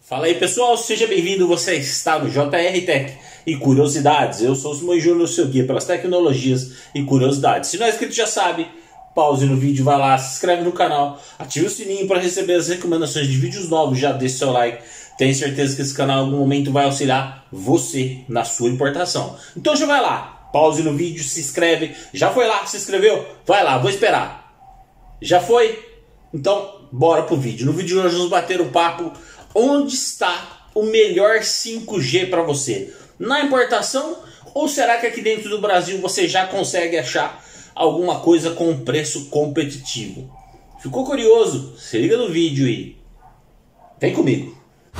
Fala aí pessoal, seja bem-vindo, você está no JR Tech e Curiosidades. Eu sou o Simões Júnior, seu guia pelas tecnologias e curiosidades. Se não é inscrito já sabe, pause no vídeo, vai lá, se inscreve no canal, ative o sininho para receber as recomendações de vídeos novos, já deixa seu like. Tenho certeza que esse canal em algum momento vai auxiliar você na sua importação. Então já vai lá, pause no vídeo, se inscreve. Já foi lá, se inscreveu? Vai lá, vou esperar. Já foi? Então bora pro vídeo. No vídeo de hoje vamos bater um papo. Onde está o melhor 5G para você? Na importação? Ou será que aqui dentro do Brasil você já consegue achar alguma coisa com preço competitivo? Ficou curioso? Se liga no vídeo e vem comigo.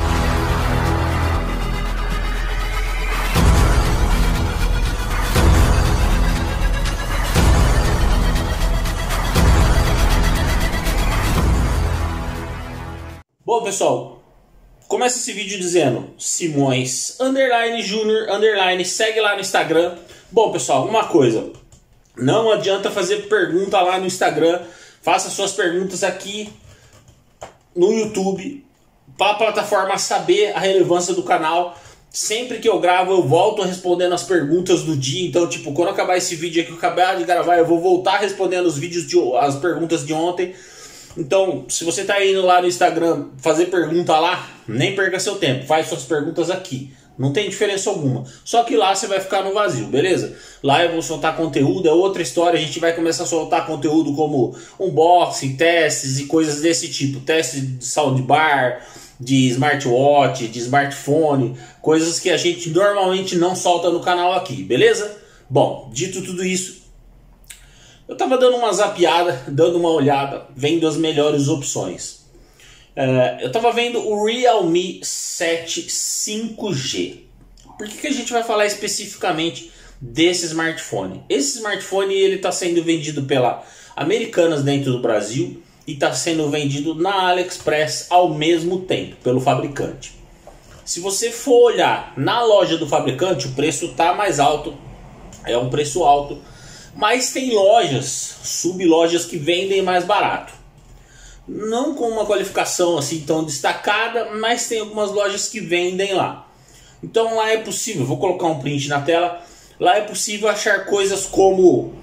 Bom pessoal, começa esse vídeo dizendo Simões Júnior segue lá no Instagram. Bom pessoal, uma coisa, não adianta fazer pergunta lá no Instagram, faça suas perguntas aqui no YouTube para a plataforma saber a relevância do canal. Sempre que eu gravo eu volto respondendo as perguntas do dia, então tipo, quando acabar esse vídeo aqui que eu acabei de gravar, eu vou voltar respondendo as perguntas de ontem. Então, se você está indo lá no Instagram fazer pergunta lá, nem perca seu tempo, faz suas perguntas aqui. Não tem diferença alguma. Só que lá você vai ficar no vazio, beleza? Lá eu vou soltar conteúdo, é outra história. A gente vai começar a soltar conteúdo como unboxing, testes e coisas desse tipo. Testes de soundbar, de smartwatch, de smartphone. Coisas que a gente normalmente não solta no canal aqui, beleza? Bom, dito tudo isso, eu tava dando uma zapeada, dando uma olhada, vendo as melhores opções. Eu tava vendo o Realme 7 5G. Por que a gente vai falar especificamente desse smartphone? Esse smartphone ele está sendo vendido pela Americanas dentro do Brasil e está sendo vendido na AliExpress ao mesmo tempo, pelo fabricante. Se você for olhar na loja do fabricante, o preço está mais alto, é um preço alto. Mas tem lojas, sublojas que vendem mais barato. Não com uma qualificação assim tão destacada, mas tem algumas lojas que vendem lá. Então lá é possível, vou colocar um print na tela, lá é possível achar coisas como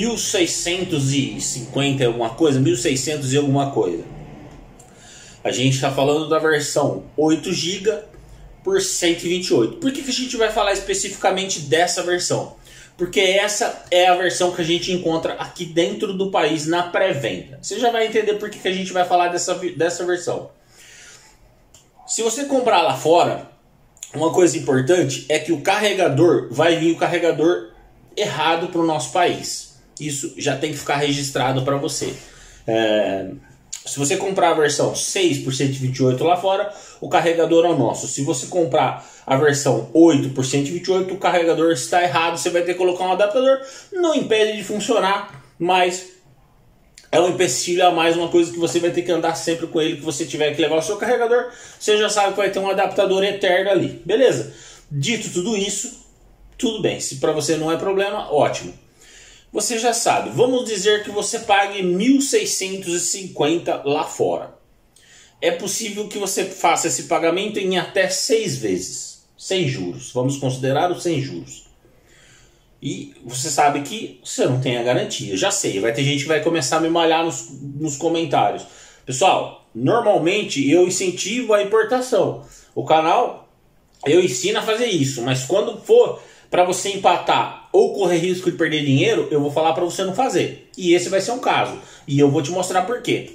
1650 e alguma coisa, 1600 e alguma coisa. A gente está falando da versão 8 GB por 128. Por que a gente vai falar especificamente dessa versão? Porque essa é a versão que a gente encontra aqui dentro do país na pré-venda. Você já vai entender por que a gente vai falar dessa versão. Se você comprar lá fora, uma coisa importante é que o carregador vai vir o carregador errado para o nosso país. Isso já tem que ficar registrado para você. Se você comprar a versão 6 por 128 lá fora, o carregador é o nosso. Se você comprar a versão 8 por 128, o carregador está errado. Você vai ter que colocar um adaptador. Não impede de funcionar, mas é um empecilho a mais, uma coisa que você vai ter que andar sempre com ele, que você tiver que levar o seu carregador. Você já sabe que vai ter um adaptador eterno ali. Beleza? Dito tudo isso, tudo bem. Se para você não é problema, ótimo. Você já sabe, vamos dizer que você pague 1.650 lá fora. É possível que você faça esse pagamento em até 6 vezes, sem juros. Vamos considerar os sem juros. E você sabe que você não tem a garantia. Já sei, vai ter gente que vai começar a me malhar nos comentários. Pessoal, normalmente eu incentivo a importação. O canal, eu ensino a fazer isso. Mas quando for para você empatar ou correr risco de perder dinheiro, eu vou falar para você não fazer. E esse vai ser um caso. E eu vou te mostrar por quê.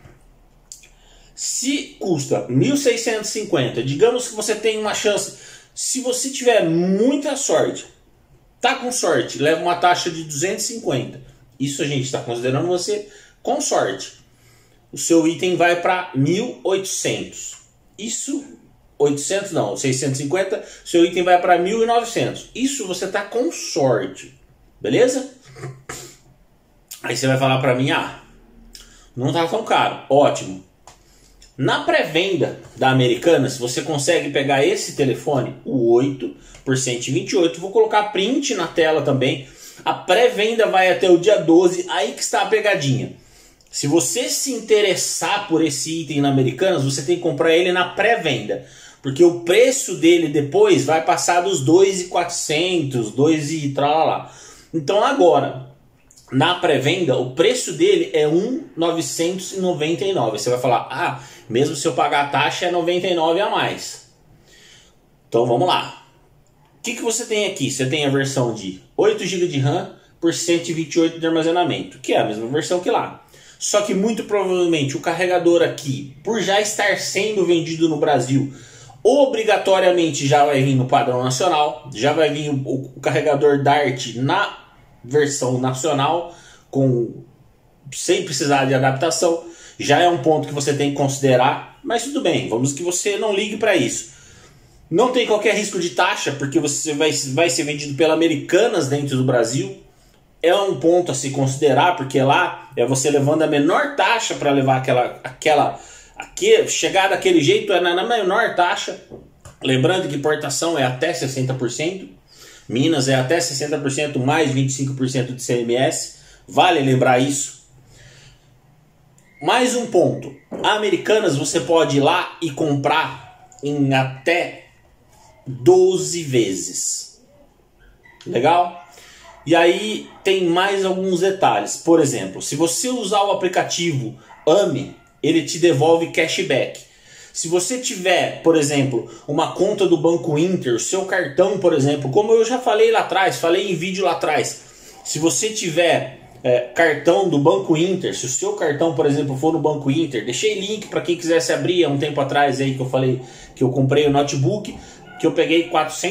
Se custa 1.650, digamos que você tem uma chance, se você tiver muita sorte, tá com sorte, leva uma taxa de 250. Isso a gente está considerando você com sorte. O seu item vai para 1.800. Isso 800 não, 650, seu item vai para 1.900. Isso você tá com sorte, beleza? Aí você vai falar para mim, não tá tão caro, ótimo. Na pré-venda da Americanas, você consegue pegar esse telefone, o 8 por 128, vou colocar print na tela também. A pré-venda vai até o dia 12, aí que está a pegadinha. Se você se interessar por esse item na Americanas, você tem que comprar ele na pré-venda. Porque o preço dele depois vai passar dos 2.400, 2 e tralala. Então agora, na pré-venda, o preço dele é 1.999. Você vai falar, ah, mesmo se eu pagar a taxa é 99 a mais. Então vamos lá. O que você tem aqui? Você tem a versão de 8 GB de RAM por 128 de armazenamento, que é a mesma versão que lá. Só que muito provavelmente o carregador aqui, por já estar sendo vendido no Brasil, obrigatoriamente já vai vir no padrão nacional, já vai vir o carregador Dart na versão nacional, sem precisar de adaptação. Já é um ponto que você tem que considerar, mas tudo bem, vamos que você não ligue para isso. Não tem qualquer risco de taxa, porque você vai ser vendido pela Americanas dentro do Brasil. É um ponto a se considerar, porque lá é você levando a menor taxa para levar chegar daquele jeito é na menor taxa. Lembrando que importação é até 60%, Minas é até 60% mais 25% de CMS, vale lembrar isso. Mais um ponto, a Americanas você pode ir lá e comprar em até 12 vezes. Legal? E aí tem mais alguns detalhes. Por exemplo, se você usar o aplicativo AME, ele te devolve cashback. Se você tiver, por exemplo, uma conta do Banco Inter, o seu cartão, por exemplo, como eu já falei lá atrás, falei em vídeo lá atrás, se você tiver cartão do Banco Inter, se o seu cartão, por exemplo, for no Banco Inter, deixei link para quem quisesse abrir há um tempo atrás aí que eu falei que eu comprei o notebook, que eu peguei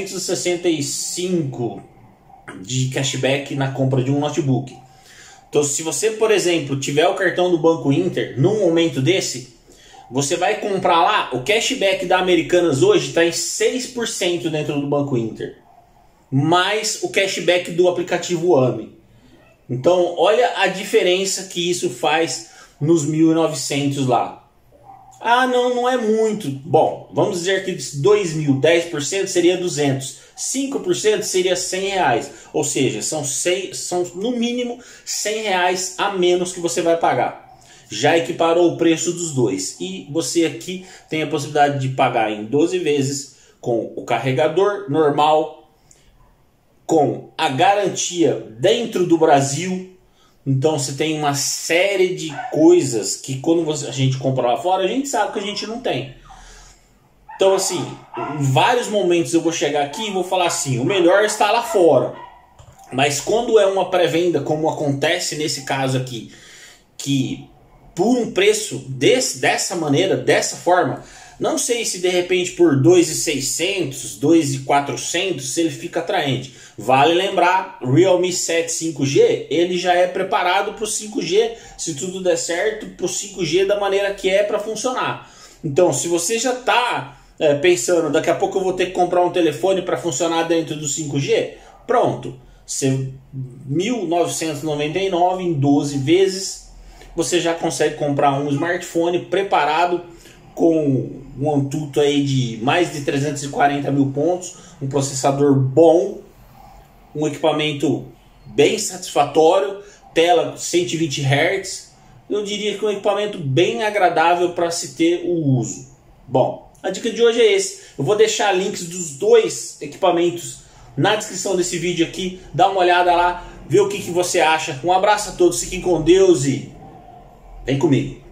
465 de cashback na compra de um notebook. Então, se você, por exemplo, tiver o cartão do Banco Inter, num momento desse, você vai comprar lá, o cashback da Americanas hoje está em 6% dentro do Banco Inter, mais o cashback do aplicativo AME. Então, olha a diferença que isso faz nos 1.900 lá. Ah, não é muito. Bom, vamos dizer que de 2.000, 10% seria 200. 5% seria 100 reais. Ou seja, são no mínimo 100 reais a menos que você vai pagar. Já equiparou o preço dos dois. E você aqui tem a possibilidade de pagar em 12 vezes com o carregador normal, com a garantia dentro do Brasil. Então você tem uma série de coisas que quando a gente compra lá fora, a gente sabe que a gente não tem. Então assim, em vários momentos eu vou chegar aqui e vou falar assim, o melhor está lá fora. Mas quando é uma pré-venda, como acontece nesse caso aqui, que por um preço dessa maneira, dessa forma, não sei se de repente por 2.600, 2.400 se ele fica atraente. Vale lembrar, o Realme 7 5G, ele já é preparado para o 5G, se tudo der certo, para o 5G da maneira que é para funcionar. Então, se você já está pensando, daqui a pouco eu vou ter que comprar um telefone para funcionar dentro do 5G, pronto. 1.999 em 12 vezes, você já consegue comprar um smartphone preparado com um Antutu aí de mais de 340 mil pontos, um processador bom, um equipamento bem satisfatório, tela 120 Hz, eu diria que é um equipamento bem agradável para se ter o uso. Bom, a dica de hoje é esse. Eu vou deixar links dos dois equipamentos na descrição desse vídeo aqui, dá uma olhada lá, vê o que você acha. Um abraço a todos, fiquem com Deus e vem comigo.